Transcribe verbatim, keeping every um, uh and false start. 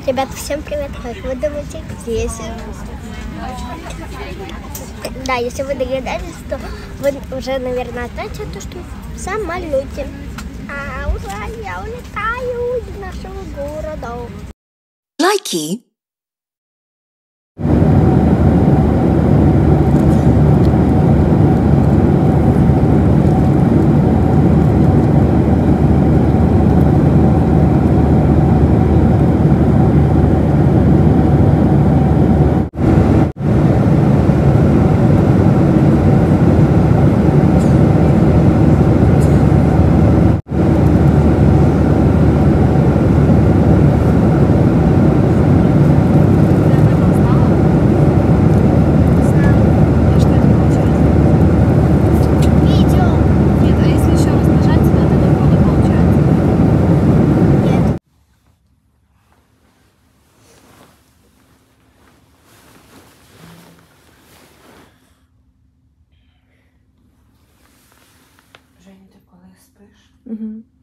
Ребята, всем привет! Как вы думаете, где я сейчас? Да, если вы догадались, то вы уже, наверное, ответите, то, что в самолете. А уже я улетаю из нашего города. Лайки. Жень, ти коли спиш? Угу.